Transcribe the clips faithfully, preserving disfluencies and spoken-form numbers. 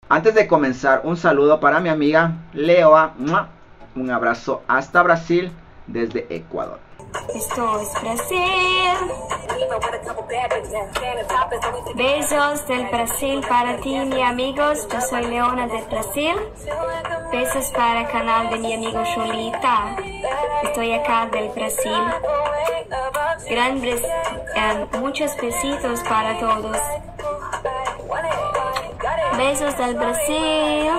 Antes de comenzar, un saludo para mi amiga Leoa. Un abrazo hasta Brasil desde Ecuador. Esto es Brasil. Besos del Brasil para ti, mi amigos. Yo soy Leona del Brasil. Besos para el canal de mi amigo Cholita. Estoy acá del Brasil. Grandes, eh, muchos besitos para todos. Besos del Brasil.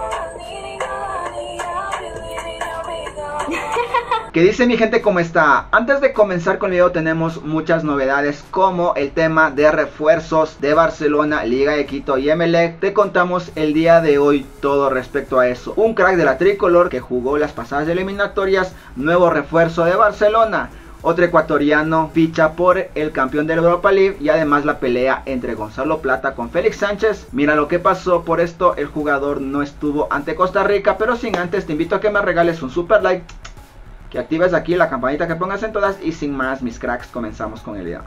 ¿Qué dice mi gente? ¿Cómo está? Antes de comenzar con el video tenemos muchas novedades, como el tema de refuerzos de Barcelona, Liga de Quito y Emelec. Te contamos el día de hoy todo respecto a eso. Un crack de la tricolor que jugó las pasadas eliminatorias, nuevo refuerzo de Barcelona. Otro ecuatoriano ficha por el campeón de la Europa League, y además la pelea entre Gonzalo Plata con Félix Sánchez. Mira lo que pasó. Por esto el jugador no estuvo ante Costa Rica, pero sin antes te invito a que me regales un super like, que actives aquí la campanita, que pongas en todas, y sin más, mis cracks, comenzamos con el video.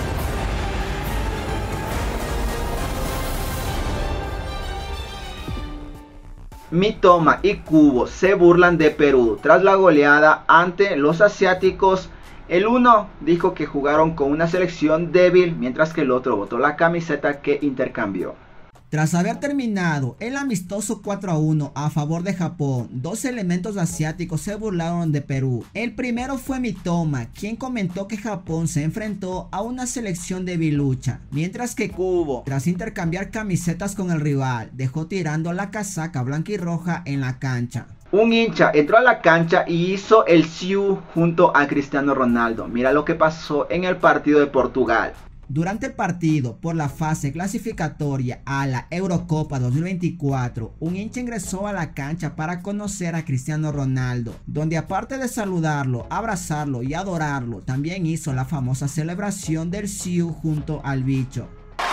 Mitoma y Cubo se burlan de Perú tras la goleada ante los asiáticos. El uno dijo que jugaron con una selección débil, mientras que el otro botó la camiseta que intercambió. Tras haber terminado el amistoso cuatro a uno a favor de Japón, dos elementos asiáticos se burlaron de Perú. El primero fue Mitoma, quien comentó que Japón se enfrentó a una selección debilucha, mientras que Cubo, tras intercambiar camisetas con el rival, dejó tirando la casaca blanquirroja en la cancha. Un hincha entró a la cancha y hizo el siu junto a Cristiano Ronaldo. Mira lo que pasó en el partido de Portugal. Durante el partido por la fase clasificatoria a la Eurocopa dos mil veinticuatro, un hincha ingresó a la cancha para conocer a Cristiano Ronaldo, donde aparte de saludarlo, abrazarlo y adorarlo, también hizo la famosa celebración del siu junto al bicho.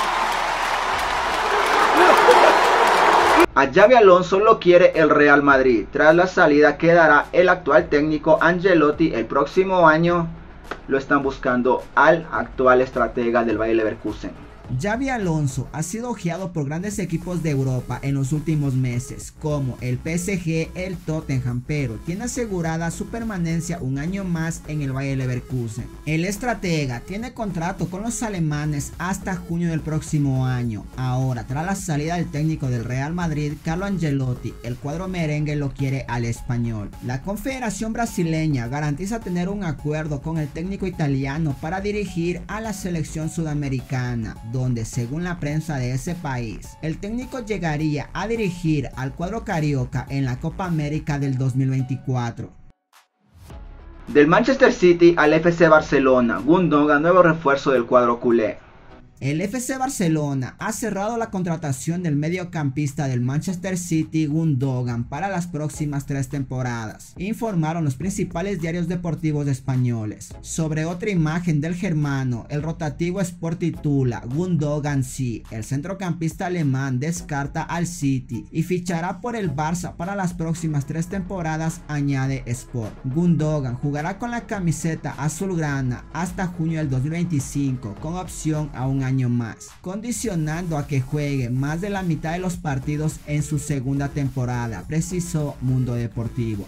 A Xabi Alonso lo quiere el Real Madrid. Tras la salida que dará el actual técnico Ancelotti el próximo año, lo están buscando al actual estratega del Bayer Leverkusen. Xabi Alonso ha sido ojeado por grandes equipos de Europa en los últimos meses, como el P S G, el Tottenham, pero tiene asegurada su permanencia un año más en el Bayer Leverkusen. El estratega tiene contrato con los alemanes hasta junio del próximo año. Ahora, tras la salida del técnico del Real Madrid, Carlo Ancelotti, el cuadro merengue lo quiere al español. La Confederación Brasileña garantiza tener un acuerdo con el técnico italiano para dirigir a la selección sudamericana, donde según la prensa de ese país, el técnico llegaría a dirigir al cuadro carioca en la Copa América del dos mil veinticuatro. Del Manchester City al F C Barcelona, Gundogan, nuevo refuerzo del cuadro culé. El F C Barcelona ha cerrado la contratación del mediocampista del Manchester City, Gundogan, para las próximas tres temporadas, informaron los principales diarios deportivos españoles. Sobre otra imagen del germano, el rotativo Sport titula: Gundogan sí, el centrocampista alemán descarta al City y fichará por el Barça para las próximas tres temporadas, añade Sport. Gundogan jugará con la camiseta azulgrana hasta junio del dos mil veinticinco, con opción a un año año más, condicionando a que juegue más de la mitad de los partidos en su segunda temporada, precisó Mundo Deportivo.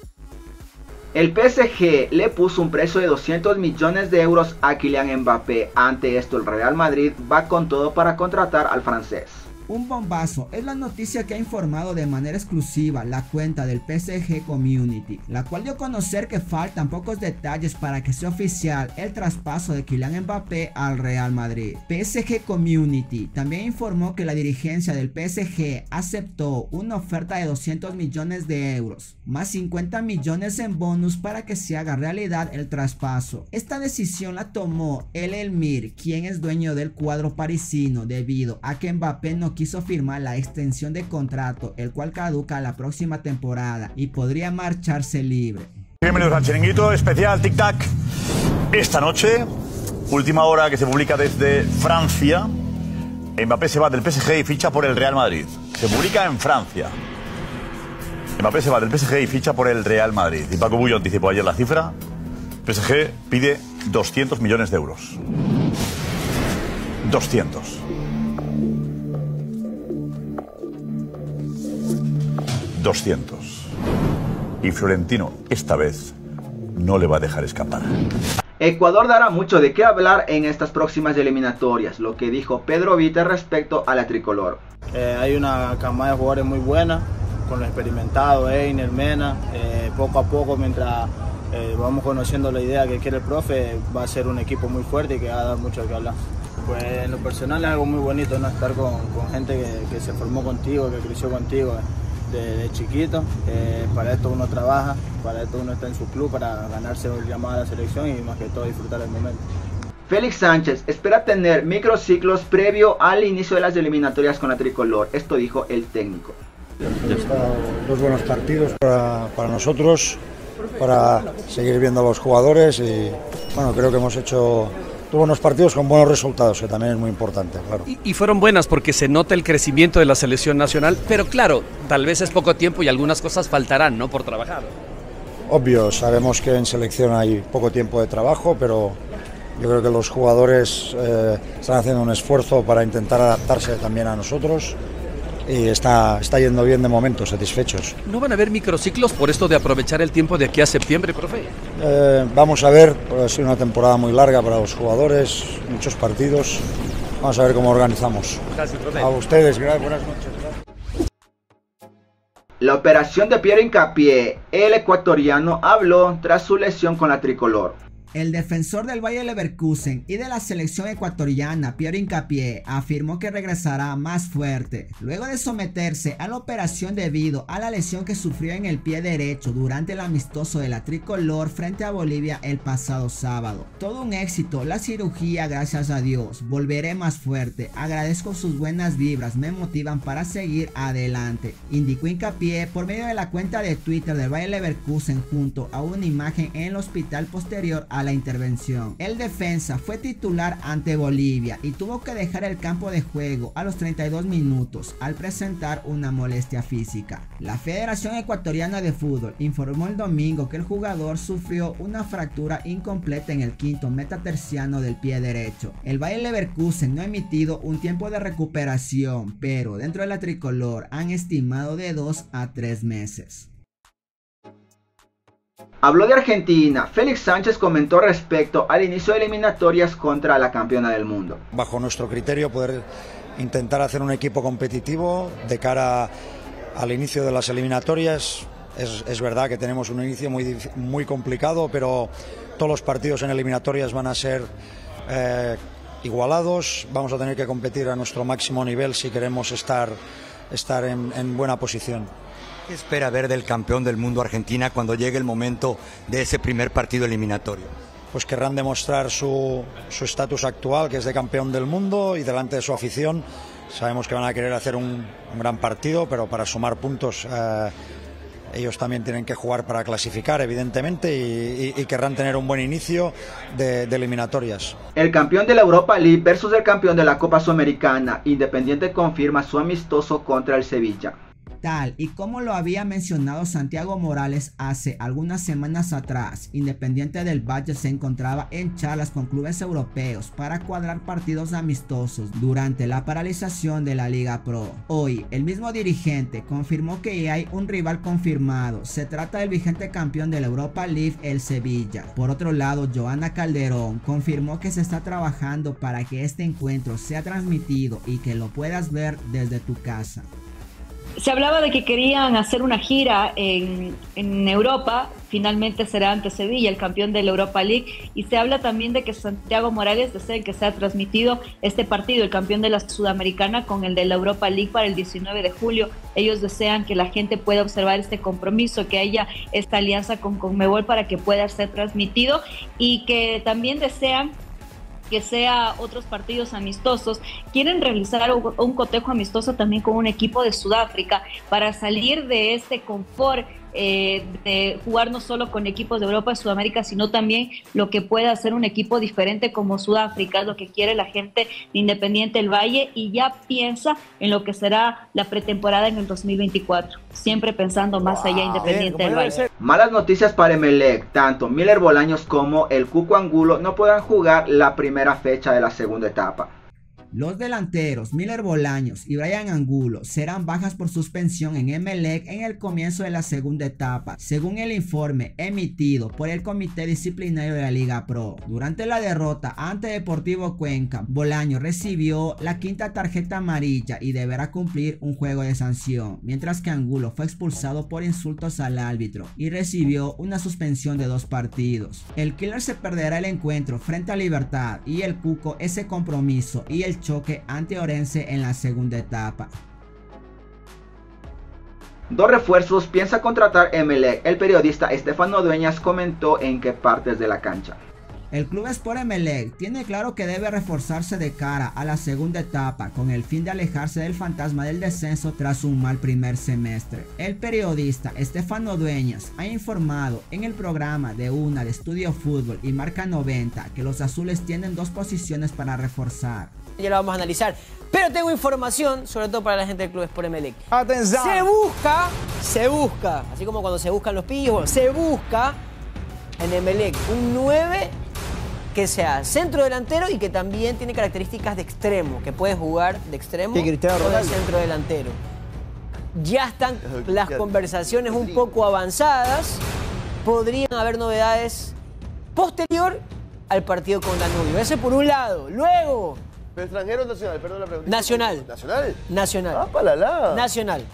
El P S G le puso un precio de doscientos millones de euros a Kylian Mbappé. Ante esto, el Real Madrid va con todo para contratar al francés. Un bombazo es la noticia que ha informado de manera exclusiva la cuenta del P S G Community, la cual dio a conocer que faltan pocos detalles para que sea oficial el traspaso de Kylian Mbappé al Real Madrid. P S G Community también informó que la dirigencia del P S G aceptó una oferta de doscientos millones de euros, más cincuenta millones en bonus para que se haga realidad el traspaso. Esta decisión la tomó el Elmir, quien es dueño del cuadro parisino, debido a que Mbappé no quiso firmar la extensión de contrato, el cual caduca la próxima temporada y podría marcharse libre. Bienvenidos al chiringuito especial Tic Tac. Esta noche, última hora que se publica desde Francia, Mbappé se va del P S G y ficha por el Real Madrid. Se publica en Francia. Mbappé se va del P S G y ficha por el Real Madrid. Y Paco Bullo anticipó ayer la cifra. P S G pide doscientos millones de euros. doscientos. doscientos. Y Florentino, esta vez, no le va a dejar escapar. Ecuador dará mucho de qué hablar en estas próximas eliminatorias, lo que dijo Pedro Vite respecto a la tricolor. Eh, hay una camada de jugadores muy buena, con los experimentados, Einer, Mena, eh, poco a poco mientras eh, vamos conociendo la idea que quiere el profe, va a ser un equipo muy fuerte y que va a dar mucho de qué hablar. Pues en lo personal es algo muy bonito, ¿no? Estar con, con gente que, que se formó contigo, que creció contigo de, de chiquito. Eh, para esto uno trabaja, para esto uno está en su club, para ganarse el llamado a la selección y más que todo disfrutar el momento. Félix Sánchez espera tener microciclos previo al inicio de las eliminatorias con la tricolor. Esto dijo el técnico. Dos buenos partidos para, para nosotros, para seguir viendo a los jugadores y bueno, creo que hemos hecho buenos partidos con buenos resultados, que también es muy importante, claro. Y, y fueron buenas porque se nota el crecimiento de la selección nacional, pero claro, tal vez es poco tiempo y algunas cosas faltarán, ¿no?, por trabajar. Obvio, sabemos que en selección hay poco tiempo de trabajo, pero yo creo que los jugadores eh, están haciendo un esfuerzo para intentar adaptarse también a nosotros y está, está yendo bien de momento, satisfechos. ¿No van a haber microciclos por esto de aprovechar el tiempo de aquí a septiembre, profe? Eh, vamos a ver, ha sido una temporada muy larga para los jugadores, muchos partidos, vamos a ver cómo organizamos. Gracias, profe. A ustedes, gracias, buenas noches. La operación de Pierre Hincapié, el ecuatoriano, habló tras su lesión con la tricolor. El defensor del Bayer Leverkusen y de la selección ecuatoriana, Pierre Hincapié, afirmó que regresará más fuerte, luego de someterse a la operación debido a la lesión que sufrió en el pie derecho durante el amistoso de la tricolor frente a Bolivia el pasado sábado. Todo un éxito la cirugía, gracias a Dios, volveré más fuerte, agradezco sus buenas vibras, me motivan para seguir adelante, indicó Hincapié por medio de la cuenta de Twitter del Bayer Leverkusen junto a una imagen en el hospital posterior a la intervención. El defensa fue titular ante Bolivia y tuvo que dejar el campo de juego a los treinta y dos minutos al presentar una molestia física. La Federación Ecuatoriana de Fútbol informó el domingo que el jugador sufrió una fractura incompleta en el quinto metatarsiano del pie derecho. El Bayer Leverkusen no ha emitido un tiempo de recuperación, pero dentro de la tricolor han estimado de dos a tres meses. Habló de Argentina. Félix Sánchez comentó respecto al inicio de eliminatorias contra la campeona del mundo. Bajo nuestro criterio, poder intentar hacer un equipo competitivo de cara al inicio de las eliminatorias. Es, es verdad que tenemos un inicio muy, muy complicado, pero todos los partidos en eliminatorias van a ser eh, igualados. Vamos a tener que competir a nuestro máximo nivel si queremos estar, estar en, en buena posición. ¿Qué espera ver del campeón del mundo Argentina cuando llegue el momento de ese primer partido eliminatorio? Pues querrán demostrar su su estatus actual, que es de campeón del mundo, y delante de su afición. Sabemos que van a querer hacer un, un gran partido, pero para sumar puntos eh, ellos también tienen que jugar para clasificar, evidentemente, y, y, y querrán tener un buen inicio de, de eliminatorias. El campeón de la Europa League versus el campeón de la Copa Sudamericana. Independiente confirma su amistoso contra el Sevilla. Tal y como lo había mencionado Santiago Morales hace algunas semanas atrás, Independiente del Valle se encontraba en charlas con clubes europeos para cuadrar partidos amistosos durante la paralización de la Liga Pro. Hoy, el mismo dirigente confirmó que hay un rival confirmado, se trata del vigente campeón de la Europa League, el Sevilla. Por otro lado, Joana Calderón confirmó que se está trabajando para que este encuentro sea transmitido y que lo puedas ver desde tu casa. Se hablaba de que querían hacer una gira en, en Europa, finalmente será ante Sevilla, el campeón de la Europa League, y se habla también de que Santiago Morales desea que sea transmitido este partido, el campeón de la Sudamericana con el de la Europa League para el diecinueve de julio. Ellos desean que la gente pueda observar este compromiso, que haya esta alianza con Conmebol para que pueda ser transmitido, y que también desean que sea otros partidos amistosos. Quieren realizar un cotejo amistoso también con un equipo de Sudáfrica para salir de este confort eh, de jugar no solo con equipos de Europa y Sudamérica, sino también lo que puede hacer un equipo diferente como Sudáfrica, es lo que quiere la gente de Independiente del Valle, y ya piensa en lo que será la pretemporada en el dos mil veinticuatro, siempre pensando más allá Independiente del Valle. Malas noticias para Emelec, tanto Miller Bolaños como el Cuco Angulo no podrán jugar la primera fecha de la segunda etapa. Los delanteros Miller Bolaños y Brian Angulo serán bajas por suspensión en Emelec en el comienzo de la segunda etapa, según el informe emitido por el Comité Disciplinario de la Liga Pro. Durante la derrota ante Deportivo Cuenca, Bolaños recibió la quinta tarjeta amarilla y deberá cumplir un juego de sanción, mientras que Angulo fue expulsado por insultos al árbitro y recibió una suspensión de dos partidos. El Killer se perderá el encuentro frente a Libertad y el Cuco ese compromiso y el choque ante Orense en la segunda etapa. Dos refuerzos piensa contratar Emelec. El periodista Estefano Dueñas comentó en qué partes de la cancha. El Club Sport Emelec tiene claro que debe reforzarse de cara a la segunda etapa con el fin de alejarse del fantasma del descenso tras un mal primer semestre. El periodista Estefano Dueñas ha informado en el programa de UNA de Estudio Fútbol y Marca noventa que los azules tienen dos posiciones para reforzar. Ya lo vamos a analizar, pero tengo información sobre todo para la gente del Club Sport Emelec. ¡Atención! Se busca, se busca, así como cuando se buscan los pillos, bueno, se busca en Emelec un nueve que sea centro delantero y que también tiene características de extremo, que puede jugar de extremo o de centro delantero. Ya están las conversaciones un poco avanzadas, podrían haber novedades posterior al partido con Danubio. Ese por un lado. Luego... ¿Pero extranjero o nacional? Perdón la pregunta. Nacional. ¿Nacional? Nacional. ¡Ah, palala! Nacional.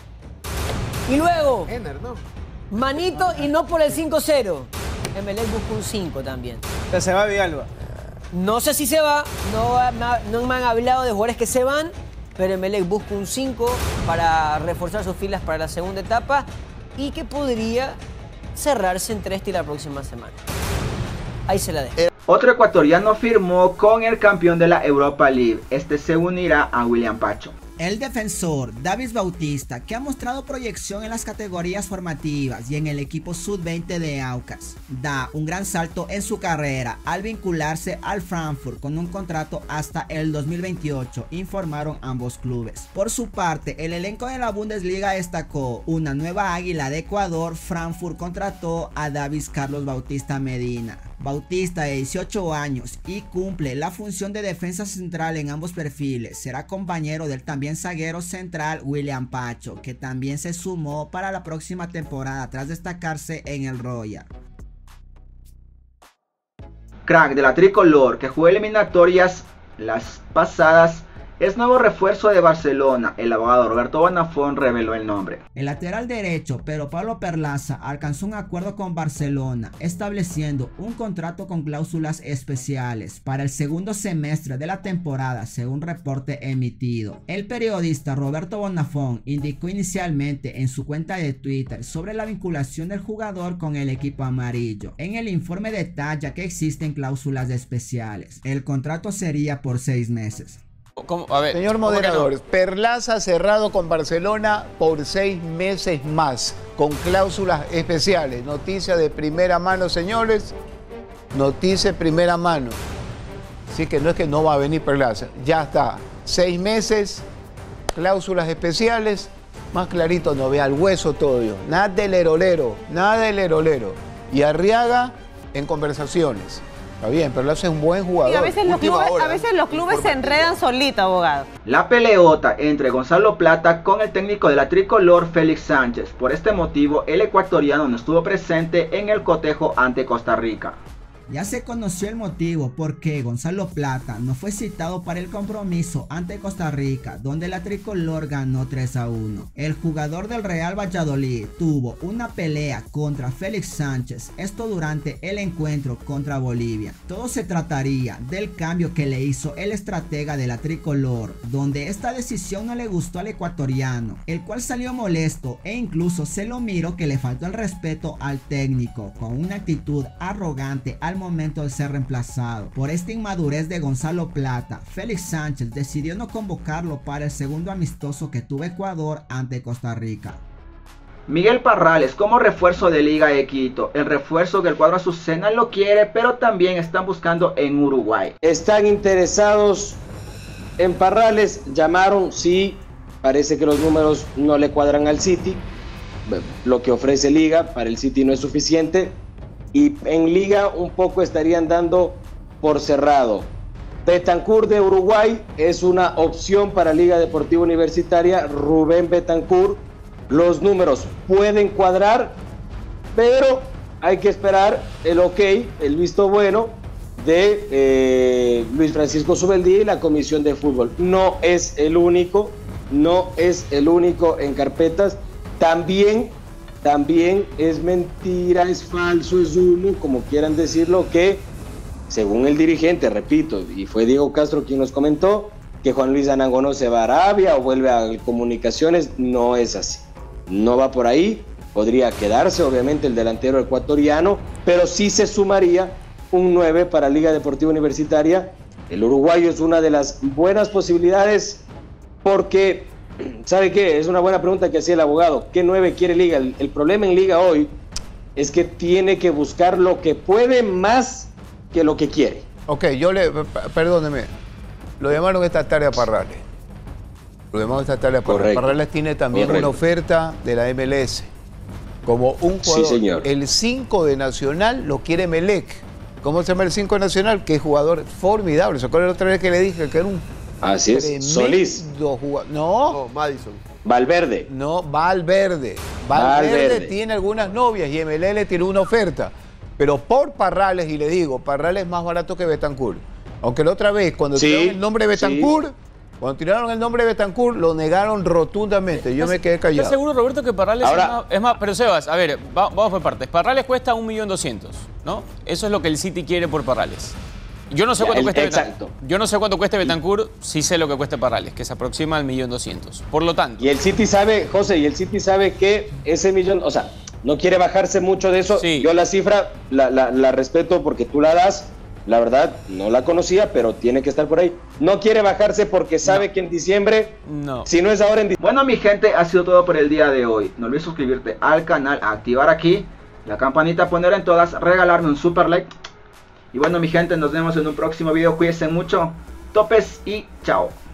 Y luego... Ener, ¿no? Manito y no por el cinco cero. Emelec busca un cinco también. Ya se va Villalba. No sé si se va, no, no me han hablado de jugadores que se van, pero Emelec busca un cinco para reforzar sus filas para la segunda etapa y que podría cerrarse entre esta y la próxima semana. Ahí se la dejo. Otro ecuatoriano firmó con el campeón de la Europa League. Este se unirá a William Pacho. El defensor Davis Bautista, que ha mostrado proyección en las categorías formativas y en el equipo sub veinte de Aucas, da un gran salto en su carrera al vincularse al Frankfurt con un contrato hasta el dos mil veintiocho, informaron ambos clubes. Por su parte, el elenco de la Bundesliga destacó una nueva águila de Ecuador. Frankfurt contrató a Davis Carlos Bautista Medina. Bautista, de dieciocho años y cumple la función de defensa central en ambos perfiles, será compañero del también zaguero central William Pacho, que también se sumó para la próxima temporada tras destacarse en el Royal. Crack de la tricolor que jugó eliminatorias las pasadas es nuevo refuerzo de Barcelona. El abogado Roberto Bonafón reveló el nombre. El lateral derecho Pedro Pablo Perlaza alcanzó un acuerdo con Barcelona, estableciendo un contrato con cláusulas especiales para el segundo semestre de la temporada, según reporte emitido. El periodista Roberto Bonafón indicó inicialmente en su cuenta de Twitter sobre la vinculación del jugador con el equipo amarillo. En el informe detalla que existen cláusulas especiales. El contrato sería por seis meses. ¿Cómo? A ver, señor moderador, no? Perlaza cerrado con Barcelona por seis meses más, con cláusulas especiales. Noticia de primera mano, señores. Noticia de primera mano. Así que no es que no va a venir Perlaza. Ya está. Seis meses, cláusulas especiales. Más clarito no vea al hueso todo yo. Nada del herolero, nada del herolero. Y Arriaga en conversaciones. Está bien, pero es un buen jugador. Y a veces los clubes, a veces los clubes se enredan solito, abogado. La peleota entre Gonzalo Plata con el técnico de la tricolor Félix Sánchez. Por este motivo, el ecuatoriano no estuvo presente en el cotejo ante Costa Rica. Ya se conoció el motivo por qué Gonzalo Plata no fue citado para el compromiso ante Costa Rica, donde la tricolor ganó tres a uno. El jugador del Real Valladolid tuvo una pelea contra Félix Sánchez, esto durante el encuentro contra Bolivia. Todo se trataría del cambio que le hizo el estratega de la tricolor, donde esta decisión no le gustó al ecuatoriano, el cual salió molesto e incluso se lo miró que le faltó el respeto al técnico, con una actitud arrogante al momento de ser reemplazado. Por esta inmadurez de Gonzalo Plata, Félix Sánchez decidió no convocarlo para el segundo amistoso que tuvo Ecuador ante Costa Rica. Miguel Parrales como refuerzo de Liga de Quito. El refuerzo que el cuadro Azucena lo quiere, pero también están buscando en Uruguay. Están interesados en Parrales, llamaron, sí, parece que los números no le cuadran al City. Lo que ofrece Liga para el City no es suficiente. Y en Liga un poco estarían dando por cerrado. Betancur de Uruguay es una opción para Liga Deportiva Universitaria. Rubén Betancur, los números pueden cuadrar, pero hay que esperar el ok, el visto bueno de eh, Luis Francisco Subeldía y la Comisión de Fútbol. No es el único, no es el único en carpetas. También, también es mentira, es falso, es humo, como quieran decirlo, que según el dirigente, repito, y fue Diego Castro quien nos comentó, que Juan Luis Anango no se va a Arabia o vuelve a Comunicaciones. No es así, no va por ahí. Podría quedarse obviamente el delantero ecuatoriano, pero sí se sumaría un nueve para Liga Deportiva Universitaria. El uruguayo es una de las buenas posibilidades porque, ¿sabe qué? Es una buena pregunta que hacía el abogado. ¿Qué nueve quiere Liga? El, el problema en Liga hoy es que tiene que buscar lo que puede más que lo que quiere. Ok, yo le... Perdóneme. Lo llamaron esta tarde a Parrales. Lo llamaron esta tarde a Parrales. Correcto. Parrales tiene también Correcto. una oferta de la M L S. Como un jugador. Sí, señor. El cinco de Nacional lo quiere Melec. ¿Cómo se llama el cinco de Nacional? Que es jugador formidable. ¿Se acuerdan la otra vez que le dije que era un Así es. Solís. Jugador? No. No, Madison. Valverde. No, Valverde. Valverde. Valverde. Tiene algunas novias y M L L tiene una oferta. Pero por Parrales, y le digo, Parrales es más barato que Betancur. Aunque la otra vez, cuando Sí, tiraron el nombre de Betancur, sí. cuando tiraron el nombre de Betancur, lo negaron rotundamente. Yo me quedé callado. ¿Estás seguro, Roberto, que Parrales Ahora- es, más, es más? Pero Sebas, a ver, va- vamos por partes. Parrales cuesta un millón doscientos, ¿no? Eso es lo que el City quiere por Parrales. Yo no sé Ya, cuánto el- cuesta exacto. Betancur. Yo no sé cuánto cueste Betancur, sí sé lo que cuesta Parrales, que se aproxima al millón doscientos. Por lo tanto, Y el City sabe, José, y el City sabe que ese millón, o sea, no quiere bajarse mucho de eso. Sí. Yo la cifra la, la, la respeto porque tú la das. La verdad, no la conocía, pero tiene que estar por ahí. No quiere bajarse porque sabe que en diciembre, no. si no es ahora en diciembre. Bueno, mi gente, ha sido todo por el día de hoy. No olvides suscribirte al canal, activar aquí la campanita, poner en todas, regalarme un super like. Y bueno, mi gente, nos vemos en un próximo video. Cuídense mucho. Topes y chao.